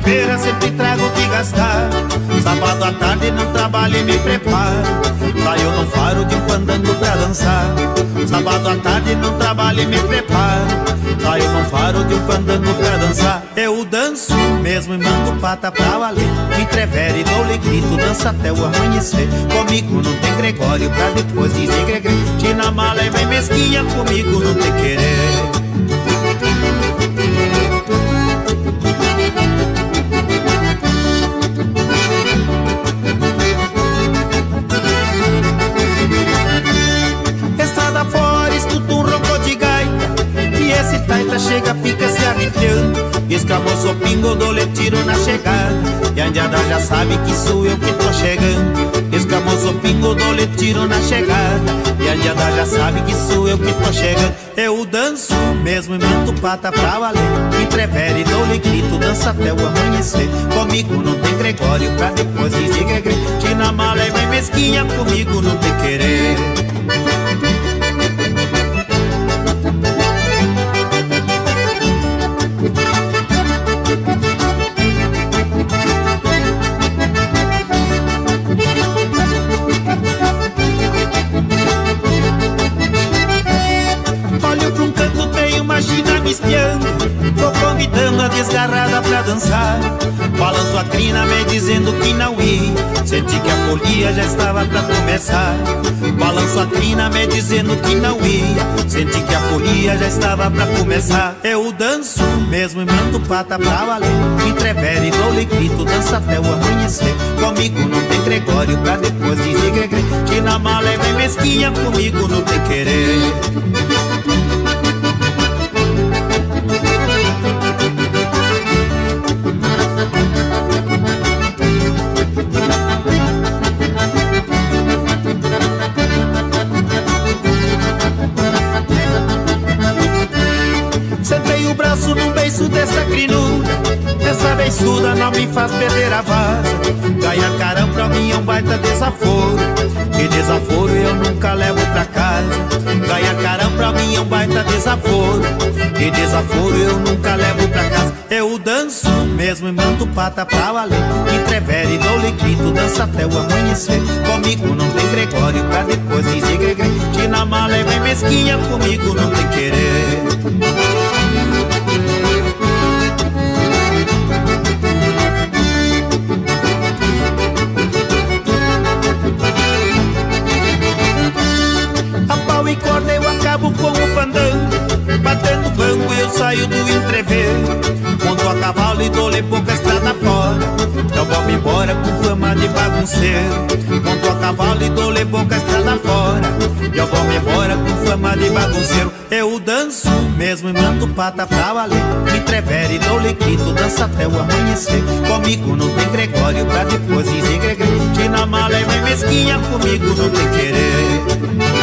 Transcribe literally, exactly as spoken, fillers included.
campeira sempre trago que gastar. Sábado à tarde não trabalho e me preparo. Saio no faro de um fandango pra dançar. Sábado à tarde não trabalho e me preparo. Saio no faro de um fandango pra dançar. Eu danço mesmo e mando pata pra valer. Me entrevera e dou-lhe grito, dança até o amanhecer. Comigo não tem Gregório pra depois dizer gregre. Tira a mala e vem mesquinha, comigo não tem querer. Esse taita chega, fica se arrepiando. Escamoço o pingo, dou-lhe tiro na chegada. E a indiada já sabe que sou eu que tô chegando. Escamoço o pingo, dou-lhe tiro na chegada. E a indiada já sabe que sou eu que tô chegando. Eu danço mesmo e mando pata pra valer. Me entrevera e dou-lhe grito, dança até o amanhecer. Comigo não tem Gregório pra depois dizer gregre. Tira a mala e vem mesquinha, comigo não tem querer. Me espiando, tô convidando a desgarrada pra dançar. Balanço a crina me dizendo que não ia. Senti que a folia já estava pra começar. Balanço a crina me dizendo que não ia. Senti que a folia já estava pra começar. Eu danço mesmo e mando pata pra valer. Me entrevera e dou-lhe grito, dança até o amanhecer. Comigo não tem Gregório pra depois dizer gregre. Tira a mala e vem mesquinha, comigo não tem querer. Dessa crinuda, dessa beiçuda não me faz perder a vaza. Ganhar carão pra mim é um baita desaforo. E desaforo eu nunca levo pra casa. Ganhar carão pra mim é um baita desaforo. E desaforo eu nunca levo pra casa. Eu danço mesmo e mando pata pra valer. Me entrevera e dou-lhe grito, dança até o amanhecer. Comigo não tem Gregório pra depois dizer gregre. Tira a mala e vem mesquinha, comigo não tem querer. Eu danço mesmo e mando pata pra valer. Me entrevera e dou-lhe grito, dança até o amanhecer. Comigo não tem Gregório pra depois dizer gregre. Tira a mala e vem mesquinha, comigo não tem querer. E corda eu acabo com o fandango. Batendo banco eu saio do entreveiro. Monto a cavalo e dou-lhe pouca estrada fora. Eu vou-me embora com fama de bagunceiro. Monto a cavalo e dou-lhe pouca estrada fora. Eu vou-me embora com fama de bagunceiro. Eu danço mesmo e mando pata pra valer. Me entrevera e dou-lhe grito, dança até o amanhecer. Comigo não tem Gregório pra depois dizer gregre. Tira a mala e vem mesquinha, comigo não tem querer.